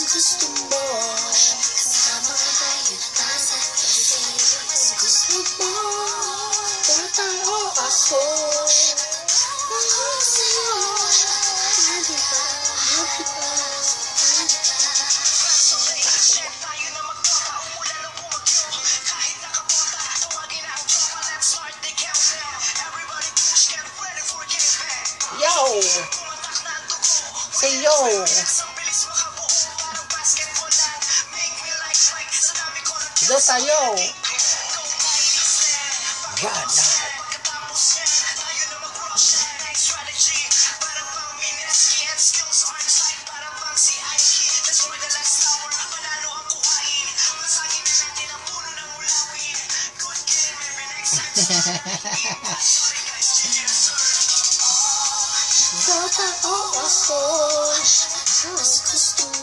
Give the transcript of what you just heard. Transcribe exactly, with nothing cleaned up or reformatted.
gusto mo? Kasama ka ba yun para sa pag-ibig? Gusto mo? Bata o ako? Ako sa'yo. Hindi ba? Hindi ba? Yo! Say yo! Yo tayo! God, Bata o ako? Gusto